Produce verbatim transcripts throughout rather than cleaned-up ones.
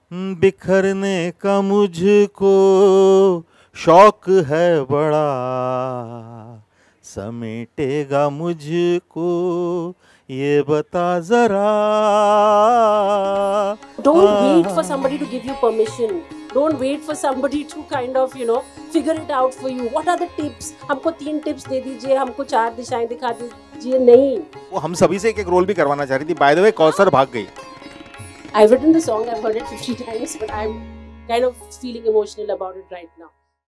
बिखरने का मुझको शौक है बड़ा, समेटेगा मुझको ये बता जरा। Don't wait for somebody to give you permission. Don't wait for somebody to kind of, you know, figure it out for you. What are the tips? हमको तीन टिप्स दे दीजिए, हमको चार दिशाएं दिखा दीजिए, नहीं। वो हम सभी से एक एक रोल भी करवाना चाह रही थी। बाय द वे कौसर भाग गई। I've written the song, I've heard it fifty times, but I'm kind of feeling emotional about it right now.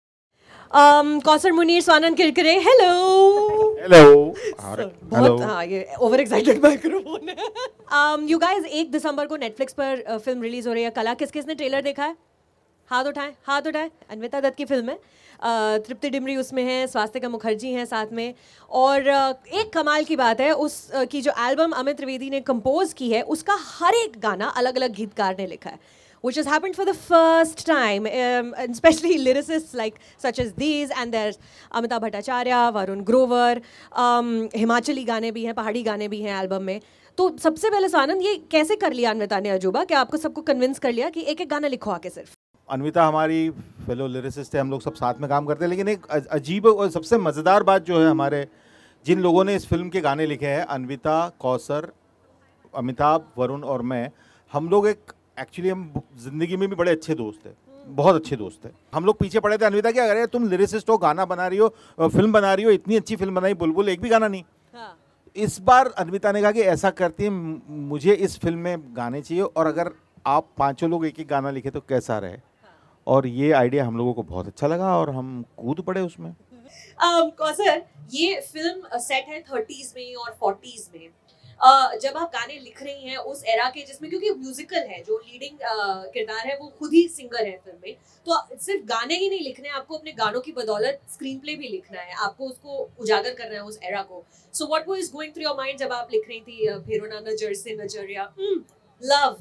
Um, Kausar Munir, Swanand Kirkire, hello. Hello. बहुत हाँ ये ओवर एक्साइटेड माइक्रोफोन है। um, you guys एक दिसंबर को Netflix पर uh, film release हो रही है कला। किस किसने ट्रेलर देखा है? हाथ उठाएं, हाथ उठाएं। अन्विता दत्त की फिल्म है, uh, तृप्ति डिमरी उसमें है, स्वास्तिका मुखर्जी हैं साथ में। और uh, एक कमाल की बात है उस uh, की जो एल्बम अमित त्रिवेदी ने कंपोज की है उसका हर एक गाना अलग अलग गीतकार ने लिखा है, which has happened for the first time, um, and especially lyricists like such as these, and there's Amitabh Bhattacharya, Varun Grover, um, Himachali गाने भी हैं, पहाड़ी गाने भी हैं एल्बम में। तो सबसे पहले स्वानंद, ये कैसे कर लिया अन्विता ने अजूबा कि आपको सबको कन्विंस कर लिया कि एक एक गाना लिखो आके सिर्फ? अन्विता हमारी फेलो लिरिसिस्ट है, हम लोग सब साथ में काम करते हैं, लेकिन एक अजीब और सबसे मज़ेदार बात जो है, हमारे जिन लोगों ने इस फिल्म के गाने लिखे हैं, अन्विता, कौसर, अमिताभ, वरुण और मैं, हम लोग एक एक्चुअली हम जिंदगी में भी बड़े अच्छे दोस्त हैं, बहुत अच्छे दोस्त हैं। हम लोग पीछे पड़े थे अन्विता कि अगर तुम लिरिसिस्ट हो, गाना बना रही हो, फिल्म बना रही हो, इतनी अच्छी फिल्म बनाई बुलबुल, एक भी गाना नहीं। हाँ। इस बार अन्विता ने कहा कि ऐसा करती है, मुझे इस फिल्म में गाने चाहिए और अगर आप पांचों लोग एक एक गाना लिखे तो कैसा रहे। हाँ। और ये आइडिया हम लोगों को बहुत अच्छा लगा और हम कूद पड़े उसमें। um, कौसर, ये फिल्म सेट है थर्टीज में और फोर्टीज में। Uh, जब आप गाने लिख रही हैं उस एरा के जिसमें, क्योंकि म्यूजिकल है, जो लीडिंग uh, किरदार है वो खुद ही सिंगर है फिल्म में, तो सिर्फ गाने ही नहीं लिखने, आपको अपने गानों की बदौलत स्क्रीन प्ले भी लिखना है, आपको उसको उजागर करना है उस एरा को। So what was going through your mind जब आप लिख रही थी भेरोना नजर से नजरिया, love?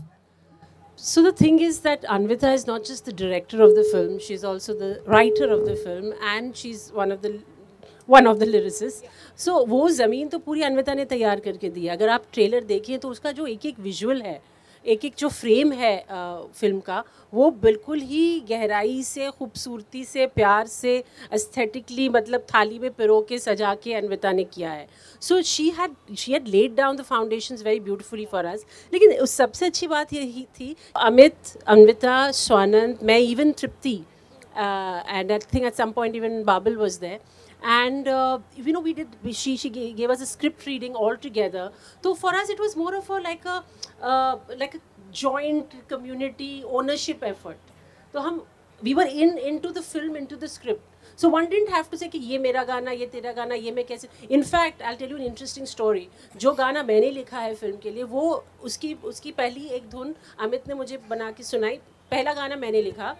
So the thing is that Anvita is not just the director of the film, she's also the writer of the film and she's one of the one of the lyricists. So वो ज़मीन तो पूरी अन्विता ने तैयार करके दी। अगर आप trailer देखिए तो उसका जो एक एक विजुअल है, एक एक जो फ्रेम है फिल्म का, वो बिल्कुल ही गहराई से, खूबसूरती से, प्यार से, एस्थेटिकली मतलब थाली में पिरो के सजा के अन्विता ने किया है। So she had she had laid down the foundations very beautifully for us. लेकिन उस सबसे अच्छी बात यही थी, अमित, अन्विता, स्वानंद, मैं, even Tripti, and I think at some point even Babil was there, and uh, you know we did we, she she gave us a script reading all together. So for us it was more of a like a uh, like a joint community ownership effort. So hum we were in into the film, into the script, so one didn't have to say कि ये मेरा गाना, ये तेरा गाना, ये मैं कैसे। in fact I'll tell you an interesting story. जो गाना मैंने लिखा है फिल्म के लिए, वो उसकी उसकी पहली एक धुन अमित ने मुझे बना के सुनाई, पहला गाना मैंने लिखा।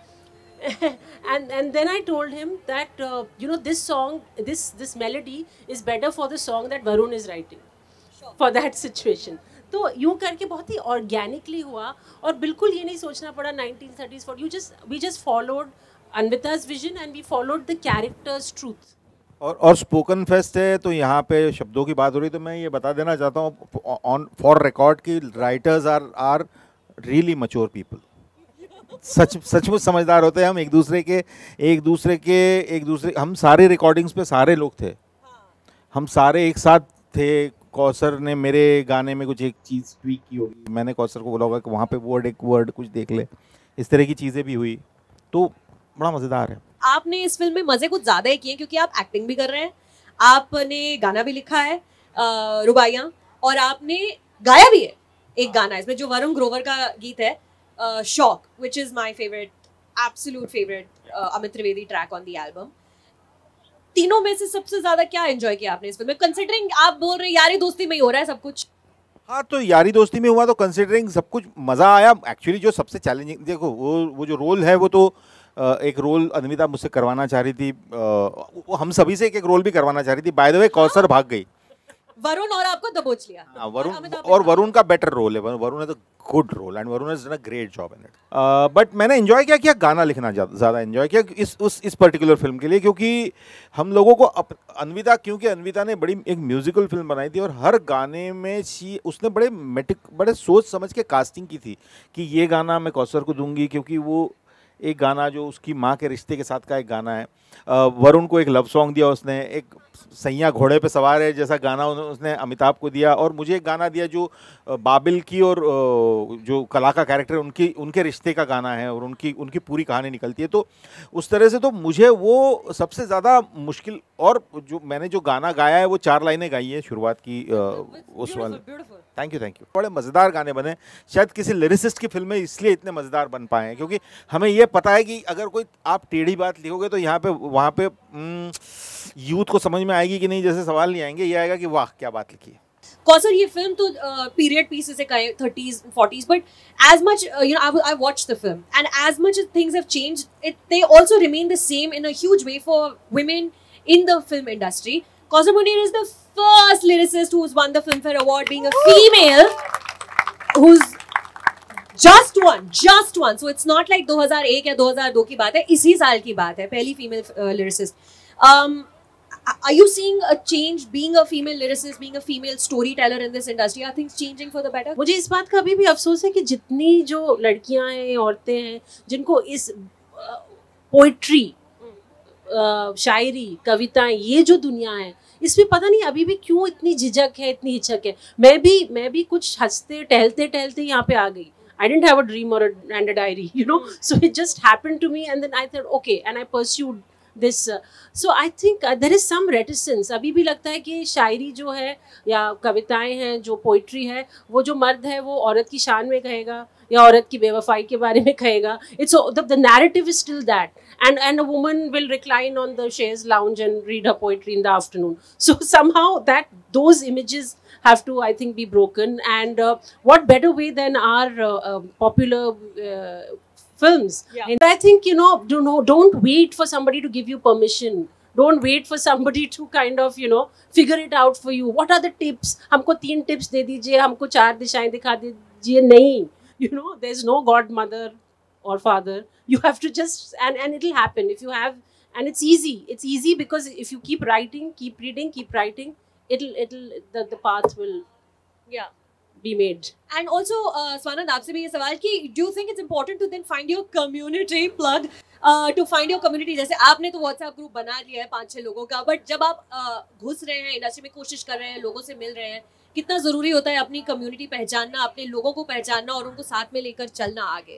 and and then I told him that uh, you know this song, this this melody is better for the song that Varun is writing, sure, for that situation. तो यूँ करके बहुत ही ऑर्गेनिकली हुआ और बिल्कुल ये नहीं सोचना पड़ा nineteen thirties forty. You just we just followed Anvita's vision and we followed the character's truth. और और स्पोकन फेस्ट है तो यहाँ पे शब्दों की बात हो रही, तो मैं ये बता देना चाहता हूँ ऑन फॉर रिकॉर्ड की writers are are really mature people, सच सचमुच समझदार होते हैं। हम एक दूसरे के एक दूसरे के एक दूसरे हम सारे रिकॉर्डिंग्स पे सारे लोग थे, हम सारे एक साथ थे। कौसर ने मेरे गाने में कुछ एक चीज़ ट्वीक की होगी, मैंने कौसर को बोला होगा कि वहाँ पे वर्ड एक वर्ड कुछ देख ले, इस तरह की चीज़ें भी हुई, तो बड़ा मज़ेदार है। आपने इस फिल्म में मज़े कुछ ज़्यादा ही किए क्योंकि आप एक्टिंग भी कर रहे हैं, आपने गाना भी लिखा है रुबाइयाँ, और आपने गाया भी है एक गाना इसमें जो वरुण ग्रोवर का गीत है, Uh, Shock, which is my favorite, absolute favorite uh, Amit Trivedi track on the album. तीनों में से सबसे ज्यादा क्या एंजॉय किया आपने इस फिल्म में, कंसिडरिंग आप बोल रहे यारी दोस्ती में ही हो रहा है सब कुछ? हाँ, तो यारी दोस्ती में हुआ तो कंसिडरिंग सब कुछ मज़ा आया। एक्चुअली जो सबसे चैलेंजिंग, देखो वो वो जो रोल है वो तो एक रोल अन्विता मुझसे करवाना चाह रही थी, वो हम सभी से एक एक रोल भी करवाना चाह रही थी। बाय द वे कौसर भाग गई। वरुण और आपको दबोच लिया। हाँ, वरुण और वरुण का बेटर रोल है, Varun is a good role and Varun has done a great job in it. But मैंने एंजॉय किया किया गाना लिखना ज़्यादा एंजॉय किया इस उस इस पर्टिकुलर फिल्म के लिए, क्योंकि हम लोगों को अप, अन्विता क्योंकि अन्विता ने बड़ी एक म्यूजिकल फिल्म बनाई थी और हर गाने में शी उसने बड़े मेटिक बड़े सोच समझ के कास्टिंग की थी कि ये गाना मैं कौसर को दूंगी, क्योंकि वो एक गाना जो उसकी माँ के रिश्ते के साथ का एक गाना है। वरुण को एक लव सॉन्ग दिया उसने, एक सैया घोड़े पे सवार है जैसा गाना उसने अमिताभ को दिया, और मुझे एक गाना दिया जो बाबिल की और जो कला का कैरेक्टर उनकी उनके रिश्ते का गाना है और उनकी उनकी पूरी कहानी निकलती है। तो उस तरह से तो मुझे वो सबसे ज़्यादा मुश्किल, और जो मैंने जो गाना गाया है वो चार लाइनें गाई है शुरुआत की उस वाले। थैंक यू थैंक यू बड़े मज़ेदार गाने बने, शायद किसी लिरिसिस्ट की फिल्में इसलिए इतने मज़ेदार बन पाए हैं क्योंकि हमें ये पता है कि अगर कोई आप टेढ़ी बात लिखोगे तो यहाँ पे वहाँ पे यूथ को समझ में आएगी कि नहीं, जैसे सवाल नहीं आएंगे, ये आएगा कि वाह क्या बात लिखी है। कौसर ये फिल्म तो पीरियड पीस से कहे thirties forties, but as much uh, you know I, I watched the film and as much as things have changed, it they also remain the same in a huge way for women in the film industry. Kausar Munir is the first lyricist who's won the Filmfare Award, being a female who's just one, just one. So it's not like two thousand one या two thousand two की बात है, इसी साल की बात है, पहली female uh, lyricist. Um, are you seeing a change being a female lyricist, being a female storyteller in this industry? Are things changing for the better? मुझे इस बात का अभी भी अफसोस है कि जितनी जो लड़कियां हैं, औरतें हैं, जिनको इस पोइट्री, शायरी, कविताएं, ये जो दुनिया है, इसमें पता नहीं अभी भी क्यों इतनी झिझक है, इतनी हिचक है। मैं भी मैं भी कुछ हंसते टहलते टहलते यहाँ पे आ गई। I didn't have a dream or a, and a diary, you know. So it just happened to me, and then I thought, okay, and I pursued this. Uh, so I think uh, there is some reticence. अभी भी लगता है कि शायरी जो है या कविताएं हैं, जो पोइट्री है, वो जो मर्द है वो औरत की शान में कहेगा या औरत की बेवफाई के बारे में कहेगा. It's the, the narrative is still that. And and a woman will recline on the chaise lounge and read her poetry in the afternoon. So somehow that those images have to, I think, be broken. And uh, what better way than our uh, uh, popular uh, films? Yeah. And I think, you know, do know, don't wait for somebody to give you permission. Don't wait for somebody to kind of, you know, figure it out for you. What are the tips? हमको तीन tips दे दीजिए, हमको चार दिशाएं दिखा दीजिए. नहीं, you know, there's no godmother or father. You have to just, and, and it'll happen if you have, and it's easy. It's easy because if you keep writing, keep reading, keep writing, it'll, it'll, the, the path will yeah. be made. And also, uh, Swanand, आपसे भी ये सवाल कि do you think it's important to then find your community plug, uh, to find your community? जैसे आपने तो WhatsApp group बना लिया है पांच छह लोगों का, but जब आप uh, घुस रहे हैं इंडस्ट्री में, कोशिश कर रहे हैं, लोगों से मिल रहे हैं, कितना जरूरी होता है अपनी कम्युनिटी पहचानना, अपने लोगों को पहचानना और उनको साथ में लेकर चलना आगे?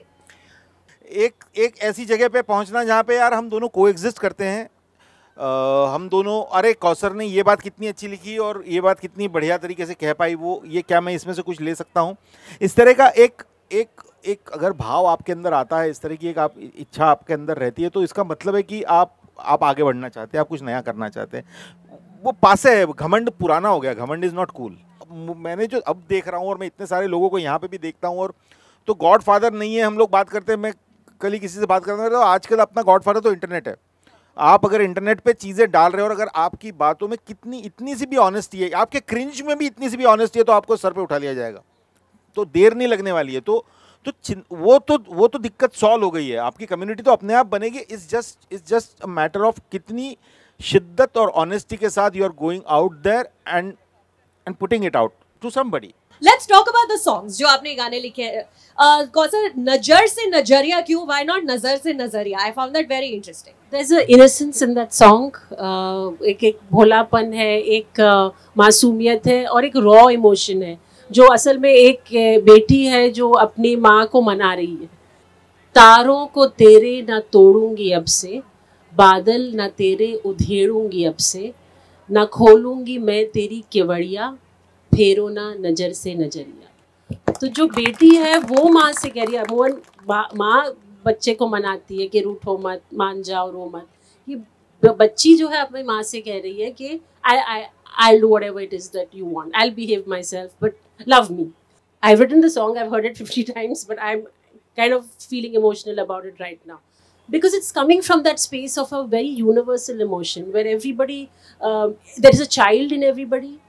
एक एक ऐसी जगह पे पहुंचना जहाँ पे यार हम दोनों कोएग्जिस्ट करते हैं, आ, हम दोनों, अरे कौसर ने ये बात कितनी अच्छी लिखी और ये बात कितनी बढ़िया तरीके से कह पाई, वो ये क्या मैं इसमें से कुछ ले सकता हूँ, इस तरह का एक एक एक अगर भाव आपके अंदर आता है, इस तरह की एक आप इच्छा आपके अंदर रहती है, तो इसका मतलब है कि आप आप आगे बढ़ना चाहते हैं, आप कुछ नया करना चाहते हैं. वो पासे है, घमंड पुराना हो गया, घमंड इज़ नॉट कूल. मैंने जो अब देख रहा हूँ और मैं इतने सारे लोगों को यहाँ पे भी देखता हूँ, और तो गॉड फादर नहीं है, हम लोग बात करते हैं, मैं कल ही किसी से बात करता हूँ, तो आजकल अपना गॉड फादर तो इंटरनेट है. आप अगर इंटरनेट पे चीज़ें डाल रहे हो और अगर आपकी बातों में कितनी इतनी सी भी ऑनेस्टी है, आपके क्रिंज में भी इतनी सी भी ऑनेस्टी है, तो आपको सर पे उठा लिया जाएगा, तो देर नहीं लगने वाली है. तो तो वो तो वो तो दिक्कत सॉल्व हो गई है, आपकी कम्युनिटी तो अपने आप बनेगी. It's just it's just a matter of कितनी शिद्दत और ऑनेस्टी के साथ you are going out there and and putting it out to somebody. Let's talk about the songs जो आपने गाने लिखे हैं. uh, कौसर, नजर से नजरिया क्यों? Why not नजर से नजरिया? I found that very interesting. There's a innocence in that song. uh, एक एक भोलापन है, एक uh, मासूमियत है और एक रॉ इमोशन है, जो असल में एक बेटी है जो अपनी माँ को मना रही है. तारों को तेरे ना तोड़ूंगी अब से, बादल ना तेरे उधेड़ूंगी अब से, ना खोलूंगी मैं तेरी केवड़िया, फेरो ना नजर से नजरिया. तो जो बेटी है वो माँ से कह रही है, मोहन माँ बच्चे को मनाती है कि रूठो मत, मान जाओ, रो मत. ये बच्ची जो है अपनी माँ से कह रही है कि आई आई I'll do whatever it is that you want. I'll behave myself, but love me. I've written the song, I've heard it fifty times, but I'm kind of feeling emotional about it right now. Because it's coming from that space of a very universal emotion where everybody, um, there is a child in everybody,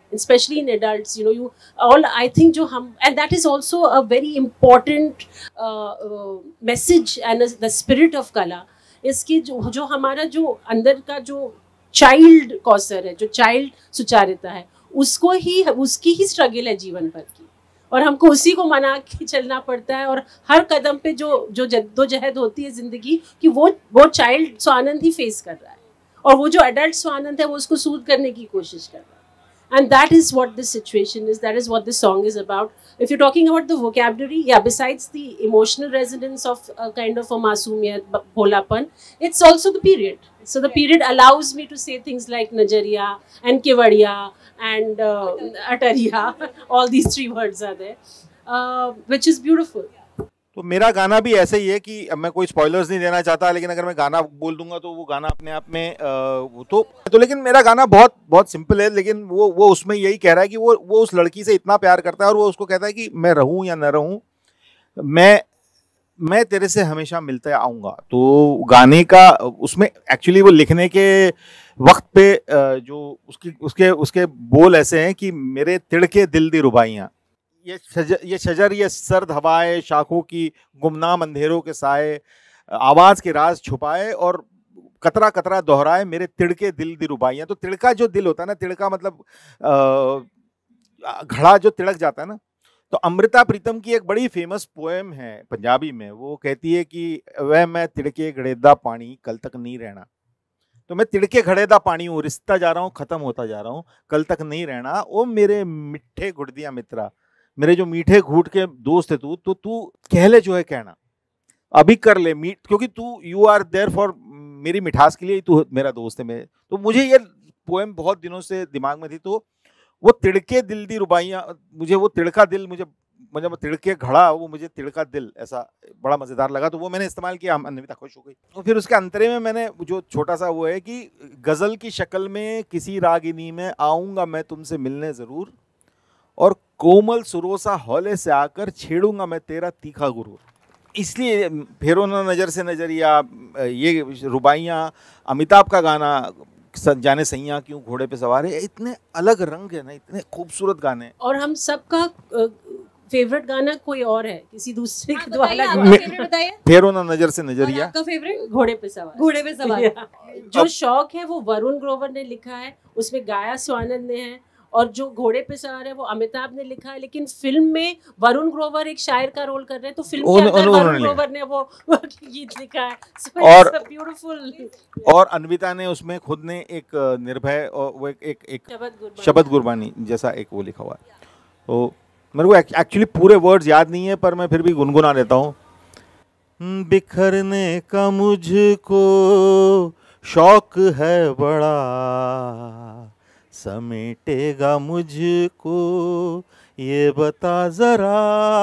especially in adults, you know, you all, I think jo hum, and that is also a very important uh, uh, message and a, the spirit of kala is ki jo jo hamara jo andar ka jo child Kausar है, जो child Sucharita है, उसको ही, उसकी ही struggle है जीवन भर की, और हमको उसी को मना के चलना पड़ता है, और हर कदम पे जो जो जद्दोजहद होती है जिंदगी की, वो वो चाइल्ड स्वानंद ही फेस कर रहा है, और वो जो एडल्ट स्वानंद है वो उसको सूद करने की कोशिश कर रहा है. And that is what this situation is. That is what this song is about. If you're talking about the vocabulary, yeah, besides the emotional resonance of a kind of a masumiyat, bholapan, it's also the period. So the period allows me to say things like Najariya and Kevadiya and uh, Atariya. All these three words are there, uh, which is beautiful. तो मेरा गाना भी ऐसे ही है कि अब मैं कोई स्पॉयलर्स नहीं देना चाहता, लेकिन अगर मैं गाना बोल दूंगा तो वो गाना अपने आप में आ, वो तो तो लेकिन मेरा गाना बहुत बहुत सिंपल है, लेकिन वो वो उसमें यही कह रहा है कि वो वो उस लड़की से इतना प्यार करता है, और वो उसको कहता है कि मैं रहूं या न रहूं, मैं मैं तेरे से हमेशा मिलते आऊँगा. तो गाने का उसमें एक्चुअली वो लिखने के वक्त पे जो उसकी उसके उसके बोल ऐसे हैं कि मेरे तिड़के दिल दी रुबाइयाँ, ये शजर ये शजर ये सर्द हवाएं, शाखों की गुमनाम अंधेरों के साए, आवाज़ के राज छुपाए और कतरा कतरा दोहराए मेरे तिड़के दिल दी रुबाइयाँ. तो तिड़का जो दिल होता है ना, तिड़का मतलब घड़ा जो तिड़क जाता है ना, तो अमृता प्रीतम की एक बड़ी फेमस पोएम है पंजाबी में, वो कहती है कि वह मैं तिड़के घड़ेदा पानी कल तक नहीं रहना. तो मैं तिड़के घड़ेदा पानी हूँ, रिश्ता जा रहा हूँ, ख़त्म होता जा रहा हूँ, कल तक नहीं रहना. ओ मेरे मिठे गुड़दिया मित्रा, मेरे जो मीठे घूट के दोस्त है तू, तो तू कह ले जो है कहना, अभी कर ले मीट, क्योंकि तू यू आर देयर फॉर, मेरी मिठास के लिए तू मेरा दोस्त है. मेरे तो मुझे ये पोएम बहुत दिनों से दिमाग में थी, तो वो तिड़के दिल दी रुबाइयाँ, मुझे वो तिड़का दिल, मुझे मुझे तिड़के घड़ा, वो मुझे तिड़का दिल ऐसा बड़ा मज़ेदार लगा, तो वो मैंने इस्तेमाल किया. अन्विता खुश हो गई. और फिर उसके अंतरे में मैंने जो छोटा सा वो है कि गज़ल की शक्ल में किसी रागिनी में आऊँगा मैं तुमसे मिलने ज़रूर, और कोमल सुरों सा हौले से आकर छेड़ूंगा मैं तेरा तीखा गुरूर. इसलिए फेरो ना नज़र से नजरिया, ये रुबाइयाँ, अमिताभ का गाना जाने सैयां क्यों घोड़े पे सवार है, इतने अलग रंग है ना, इतने खूबसूरत गाने. और हम सबका फेवरेट गाना कोई और है, किसी दूसरे के द्वारा. फेरो ना नजर से नजरिया, आपका फेवरेट घोड़े पे सवार. घोड़े पे सवार जो शौक है वो वरुण ग्रोवर ने लिखा है, उसमें गाया स्वानंद ने है, और जो घोड़े पे सवार है वो अमिताभ ने लिखा है. लेकिन फिल्म में वरुण ग्रोवर एक शायर का रोल कर रहे हैं, तो फिल्म के अंदर वरुण ग्रोवर ने वो गीत लिखा है. और ब्यूटीफुल. और अन्विता ने उसमें खुद ने एक निर्भय और वो एक एक, एक शबद गुरबानी जैसा एक वो लिखा हुआ है. तो मेरे को एक्चुअली पूरे वर्ड्स याद नहीं है, पर मैं फिर भी गुनगुना देता हूँ. बिखरने का मुझको शौक है बड़ा, समेटेगा मुझको ये बता जरा,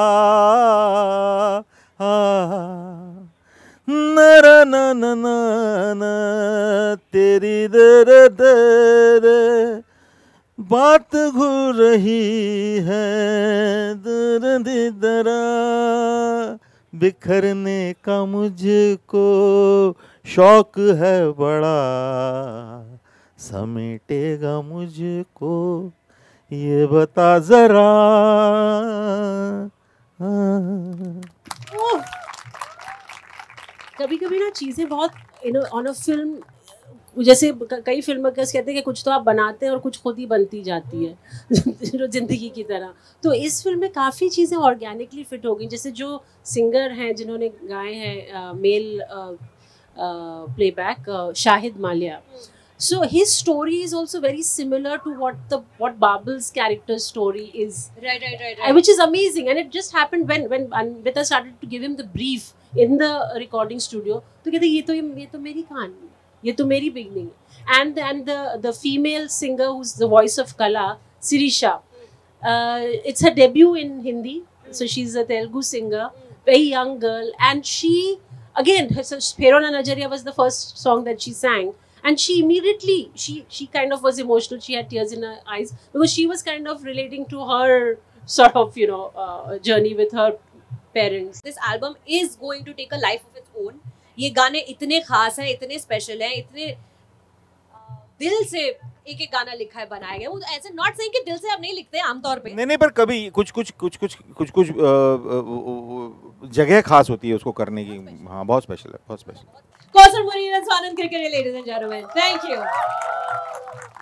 नरा न न न तेरी दर दर बात घूर रही है दर दरा, बिखरने का मुझको शौक है बड़ा, समेटेगा मुझको ये बता जरा. कभी कभी ना चीज़ें बहुत ऑन अ फिल्म, जैसे कई फिल्म कहते हैं कि कुछ तो आप बनाते हैं और कुछ खुद ही बनती जाती है जो ज़िंदगी की तरह. तो इस फिल्म में काफ़ी चीज़ें ऑर्गेनिकली फिट हो गई. जैसे जो सिंगर हैं जिन्होंने गाए हैं male playback, Shahid Mallya. So his story is also very similar to what the what Babel's character's story is. Right, right, right, right. Which is amazing, and it just happened when when Anvita started to give him the brief in the recording studio. तो कहते ये तो ये तो मेरी कहानी, ये तो मेरी beginning. And and the the female singer who's the voice of Kala, Sirisha, uh, it's her debut in Hindi. So she's a Telugu singer, very young girl, and she again, so Phero Na Najariya was the first song that she sang. And she immediately, she she kind of was emotional. She had tears in her eyes because she was kind of relating to her sort of, you know, uh, journey with her parents. This album is going to take a life of its own. ये गाने इतने खास हैं, इतने special हैं, इतने दिल से एक एक गाना लिखा है, बनाया गया, वो ऐसे नॉट सेइंग कि दिल से आप नहीं लिखते आमतौर पे। नहीं नहीं, पर कभी कुछ कुछ कुछ कुछ कुछ कुछ जगह खास होती है उसको करने की। हाँ, बहुत स्पेशल है, बहुत special. Kausar Munir, Swanand Kirkire, ladies and gentleman, thank you.